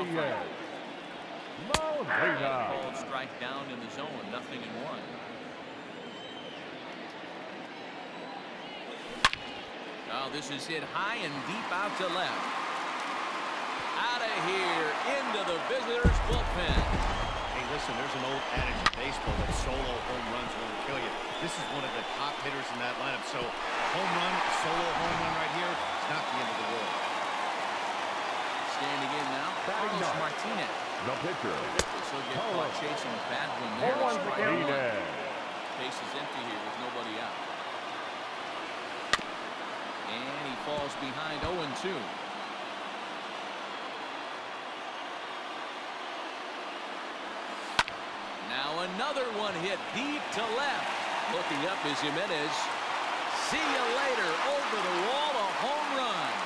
qualifying. Called strike down in the zone, 0-1. Now this is hit high and deep out to left. Out of here into the visitors' bullpen. Hey, listen, there's an old adage in baseball that solo home runs won't kill you. This is one of the top hitters in that lineup. So home run, solo home run right here, it's not the end of the world. Standing in now, Carlos Martinez. The pitcher. This will get caught chasing a bad one there. Base is empty here with nobody out. And he falls behind 0-2. Now another one hit deep to left. Looking up is Jimenez. See you later. Over the wall, a home run.